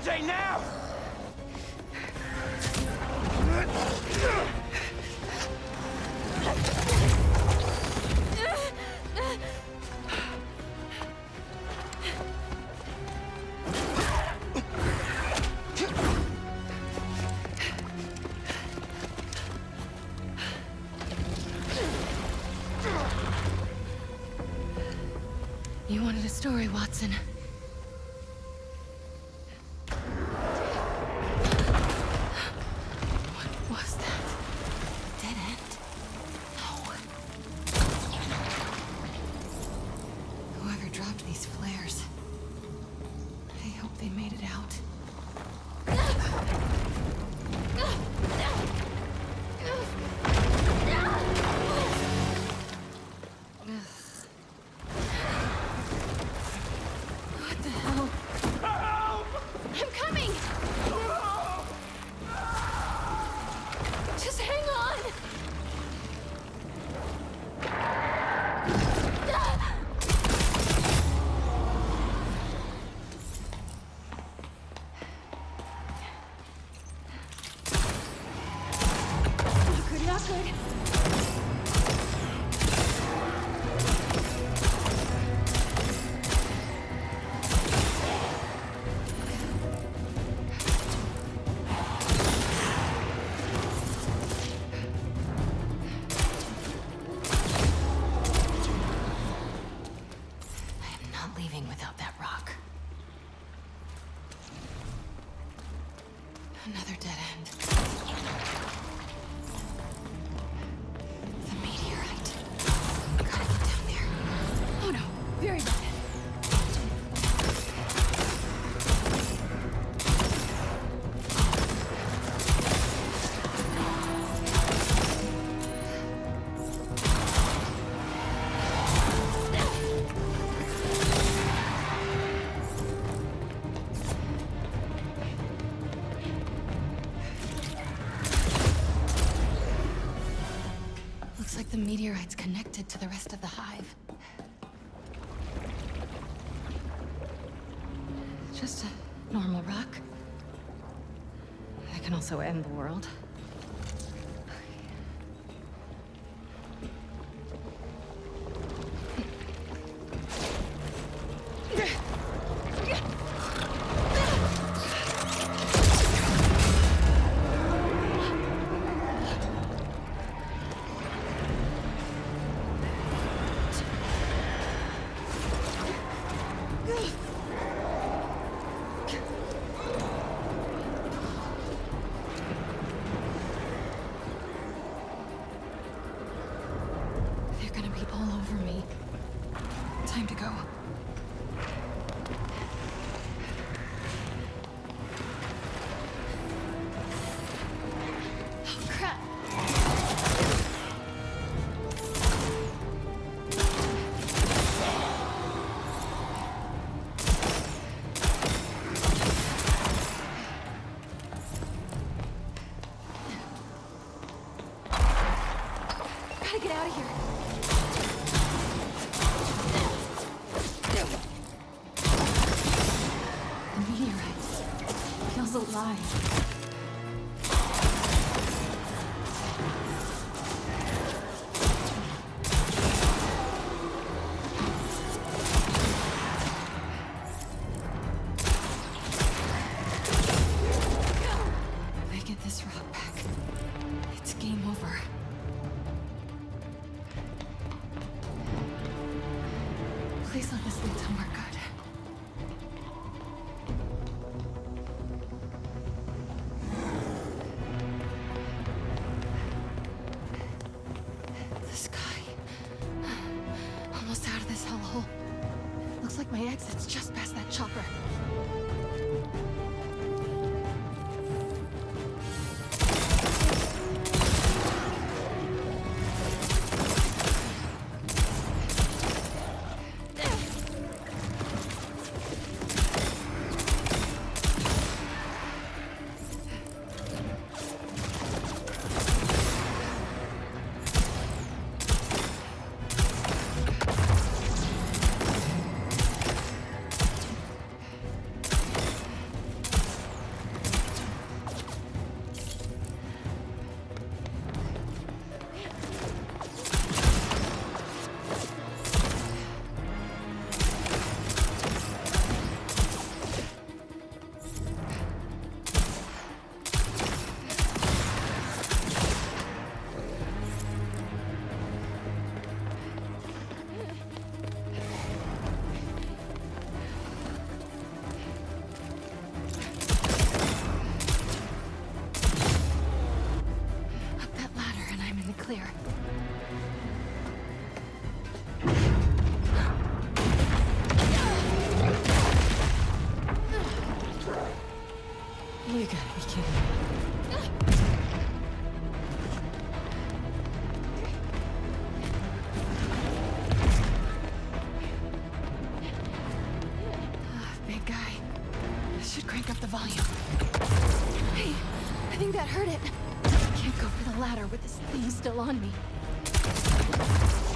MJ, now! You wanted a story, Watson. What was that? Dead end? No. Whoever dropped these flares, I hope they made it out. What the hell? I'm coming! Just hang on! Not good, not good. Leaving without that rock. Another dead end. The meteorite. Gotta get down there. Oh no, very bad. Looks like the meteorite's connected to the rest of the hive. Just a normal rock. That can also end the world. They're gonna be all over me. Time to go. Oh, crap. Gotta get out of here. The meteorite feels alive. If I get this rock back, it's game over. Please let this lead somewhere good. You gotta be kidding me. Big guy. I should crank up the volume. Hey, I think that hurt it. Can't go for the ladder with this thing still on me.